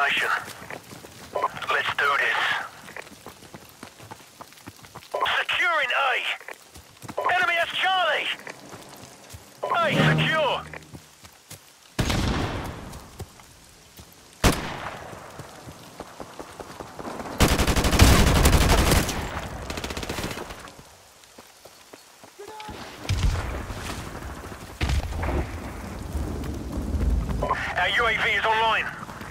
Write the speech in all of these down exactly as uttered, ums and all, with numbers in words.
information. Let's do this. Securing A! Enemy has Charlie! A secure! Our U A V is online.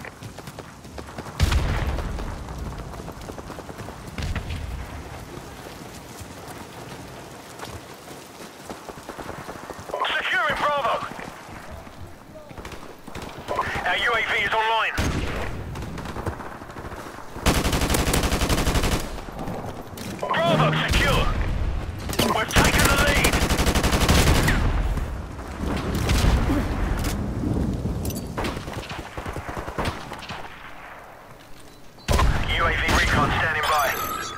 Securing Bravo. Our U A V is online. Bravo secure. We've taken the lead. U A V recon standing by.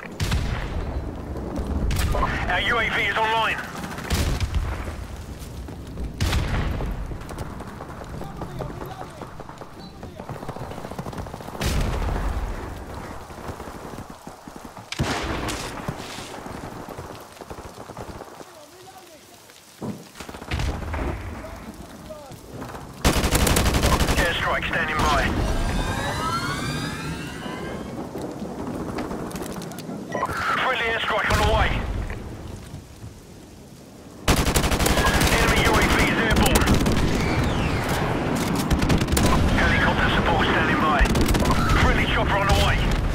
Our U A V is online. Airstrike standing by. Friendly airstrike on the way. Enemy U A V is airborne. Helicopter support standing by. Friendly chopper on the way.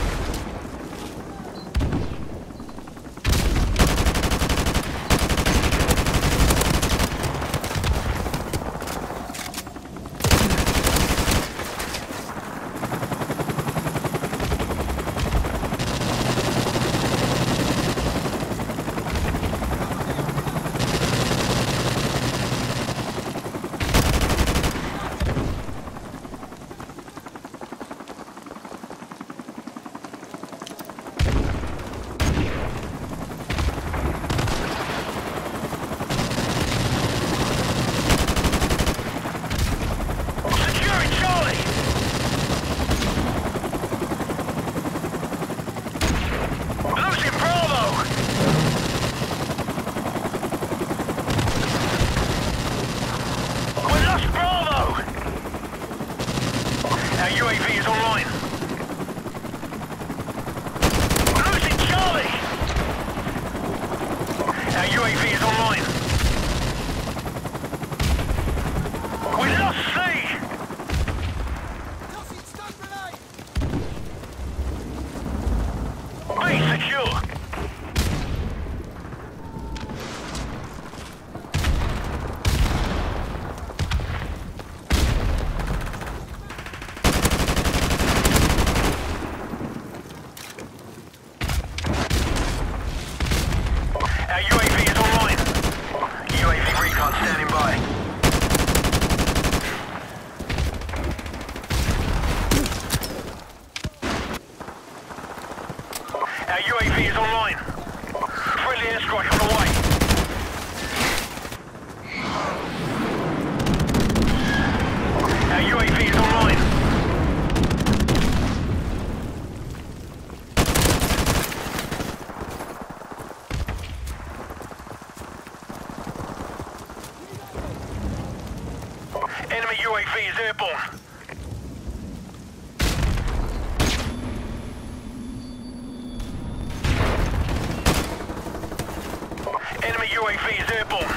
Securing Charlie! Losing Bravo! We lost Bravo! Our U A V is online. Losing Charlie! Our U A V is online. We lost C! B secure. Our U A V is online. U A V recon standing by. Our U A V is online. Friendly airstrike on the way. Our U A V is online. Enemy U A V is airborne. Enemy U A V is airborne.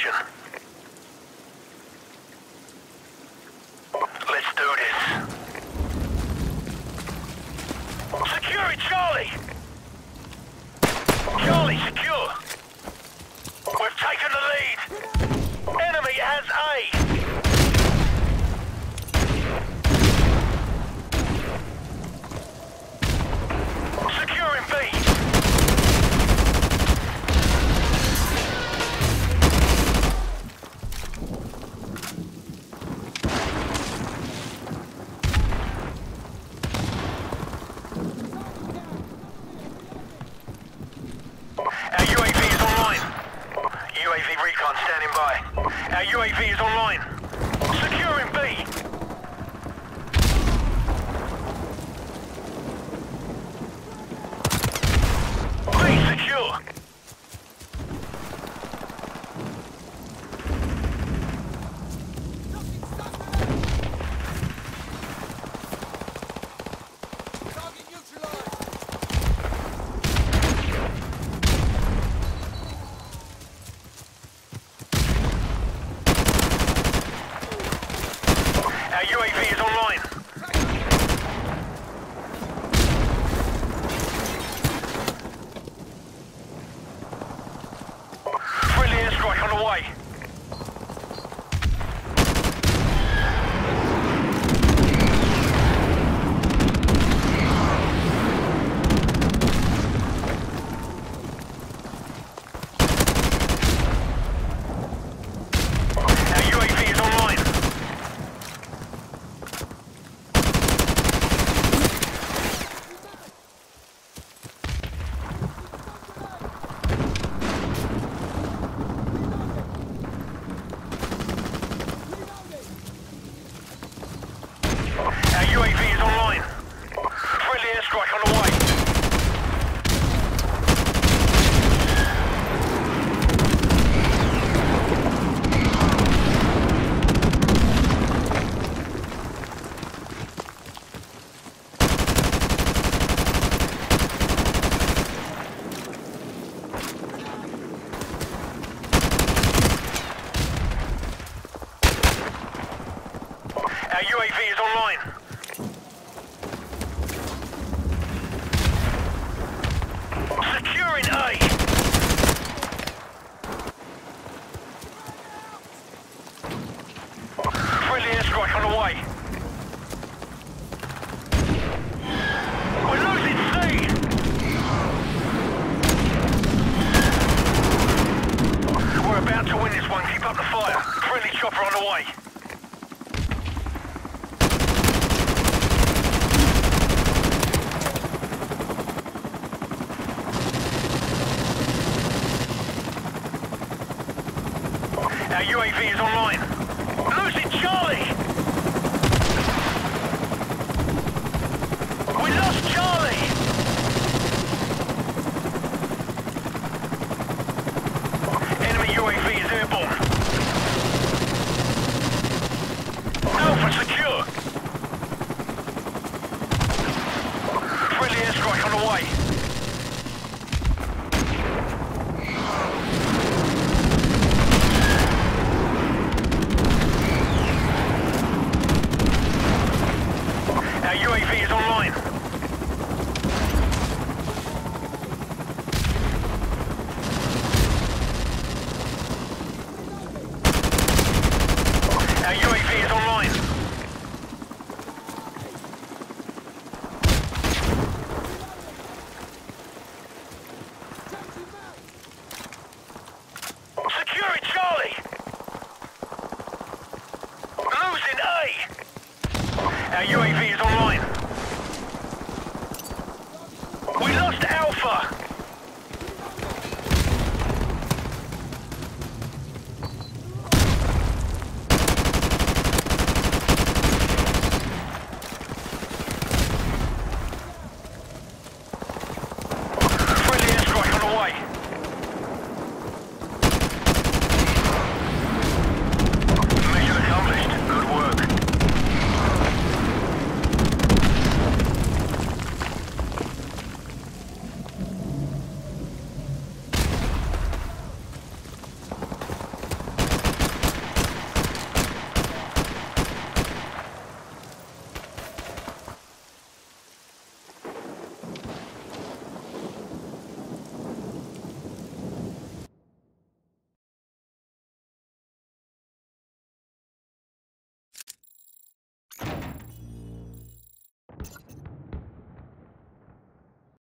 position. Let's do this. Securing Charlie! Charlie secure! We've taken the lead! Enemy has A! Securing B! Our U A V is online. U A V recon standing by. Our U A V is online. Securing B. B secure. Target neutralized. Our U A V is online. Friendly airstrike on the way. Our U A V is online. Our U A V is online. Friendly airstrike on the way. Our U A V is online. Securing A. Friendly airstrike on the way. We're losing C. We're about to win this one. Keep up the fire. Friendly chopper on the way. Our U A V is online. Losing Charlie! We lost Charlie! Enemy U A V is airborne. Alpha secure. Friendly airstrike on the way. Our U A V is online. Our U A V is online. Securing Charlie! Losing A! Our U A V is online. We lost Alpha!